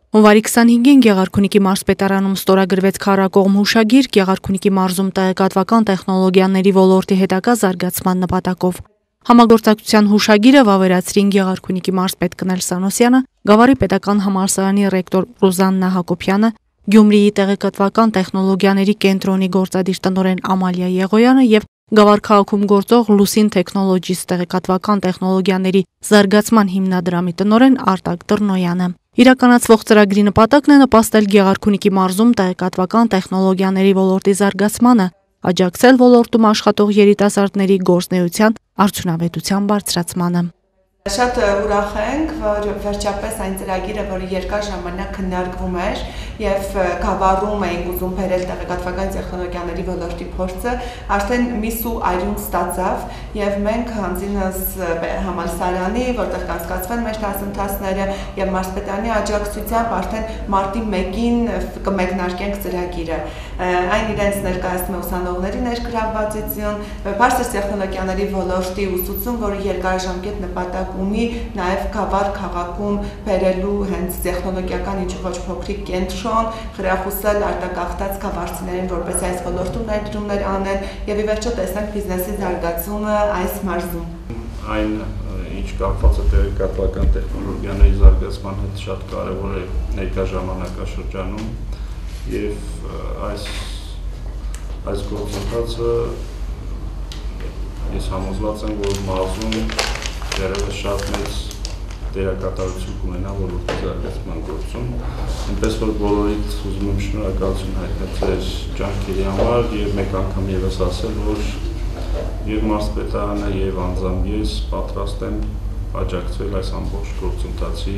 Հունվարի 25-ին Գեղարքունիքի մարզպետարանում ստորագրվեց քառակողմ հուշագիր Գեղարքունիքի մարզում տեղեկատվական տեխնոլոգիաների ոլորտի հետագա զարգացման նպատակով։ Համագործակցության հուշագիրը վավերացրին Գեղարքունիքի մարզպետ Կնել Սանոսյանը, Գավառի պետական համալսարանի ռեկտոր Ռուզաննա Հակոբյանը, Գյումրիի տեղեկատվական տեխնոլոգիաների կենտրոնի գործադիր տնօրեն Ամալիա Եղոյանը եւ Գավառ քաղաքում գործող Lucin Technologies տեղեկատվական տեխնոլոգիաների զարգացման հիմնադրամի տնօրեն Արտակ Տրնոյանը։ Իրականացվող ծրագրի նպատակն է նպաստել Գեղարքունիքի մարզում տեղեկատվական տեխնոլոգիաների ոլորտի զարգացմանը, աջակցել ոլորտում աշխատող երիտասարդների գործունեության արդյունավետության բարձրացմանը։ Շատ ուրախ ենք, որ վերջապես այն ծրագիրը, որը երկար ժամանակ քննարկվում էր եւ գավառում էինք ուզում բերել տեղեկատվական տեխնոլոգիաների ոլորտի փորձը, արդեն միսու այրուն ստացավ եւ մենք հանձինս համալսարանի, որտեղ կանցկացվեն մեր դասընթացները եւ մարզպետարանի աջակցությամբ արդեն մարտի 1-ին կմեկնարկենք ծրագիրը։ Այն իրենց ներկայացնում է ուսանողների ներգրավվածություն, բարձր տեխնոլոգիաների ոլորտի ուսուցում, որը երկարաժամկետ նպատակ ունի նաև Գավառ քաղաքում բերելու հենց տեխնոլոգիական ինչ ոչ փոքրիկ կենտրոն, խրախուսել արտագաղթած գավառցիներին, որպես այս ոլորտում ներդրումներ անեն եւ ի վերջո տեսնենք բիզնեսի զարգացումը այս մարզում։ Այն ինչ կապված է տեղեկատվական տեխնոլոգիաների զարգացման հետ շատ կարևոր է ներկա ժամանակաշրջանում եւ այս գործընթացը ես համոզված եմ, որ մարզում դեռևս շատ մեծ դերակատարություն կունենա ոլորտի զարգացման գործում, այնպես որ բոլորիդ ուզում եմ շնորհակալություն հայտնել ձեր ջանքերի համար եւ մեկ անգամ եւս ասել, որ եւ մարզպետարանը եւ անձամբ ես պատրաստ եմ աջակցել այս ամբողջ գործընթացի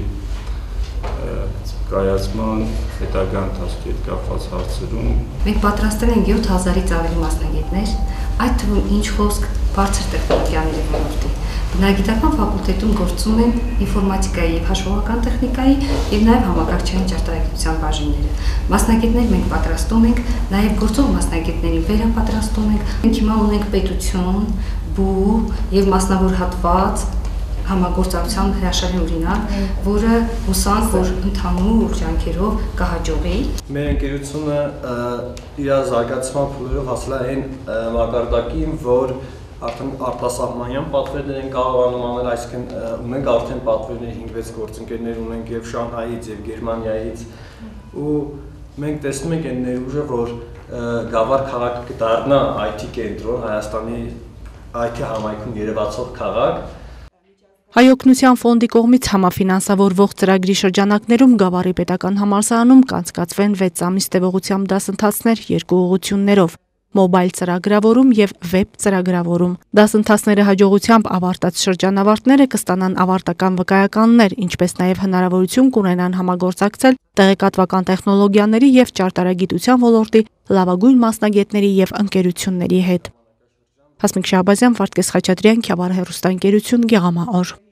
կայացման հետագա ընթացքի հետ կապված հարցերում։ Մենք պատրաստել ենք 7000-ից ավելի մասնագետներ, այդ թվում ինչ խոսք բարձր տեխնոլոգիաների ոլորտի։ Բնագիտական ֆակուլտետում գործում են ինֆորմատիկայի եւ հաշվողական տեխնիկայի եւ նաեւ համակարգչային ճարտարագիտության բաժինները։ Մասնագետներ մենք պատրաստում ենք, նաեւ գործող մասնագետներին վերապատրաստում ենք։ Մենք հիմա ունենք պետություն, բու եւ մասնավոր հատված համագործակցության հրաշալի օրինակ, որը հուսանք, որ ընդհանուր ջանքերով կհաջողի։ Մեր ընկերությունը իր զարգացման փուլերով հասել է այն մակարդակին, որ արդեն արտասահմանյան պատվերներ են կարողանում անել, այսինքն ունենք արդեն պատվերներ 5-6 գործընկերներ ունենք եւ Շանհայից եւ Գերմանիայից ու մենք տեսնում ենք այն ներուժը, որ Գավառ քաղաքը կդառնա IT կենտրոն, Հայաստանի IT համայնքում երևացող քաղաք։ Հայօգնության ֆոնդի կողմից համաֆինանսավորվող ծրագրի շրջանակներում Գավառի պետական համալսարանում կանցկացվեն 6 ամիս տևողությամբ դասընթացներ 2 ուղղություններով՝ մոբայլ ծրագրավորում եւ վեբ ծրագրավորում։ Դասընթացները հաջողությամբ ավարտած շրջանավարտները կստանան ավարտական վկայականներ, ինչպես նաեւ հնարավորություն կունենան համագործակցել տեղեկատվական տեխնոլոգիաների եւ ճարտարագիտության ոլորտի լավագույն մասնագետների եւ ընկերությունների հետ։ Հասմիկ Շահբազյան, Վարդգես Խաչատրյան, Քյավառ հեռուստաընկերություն, Գեղամաօր։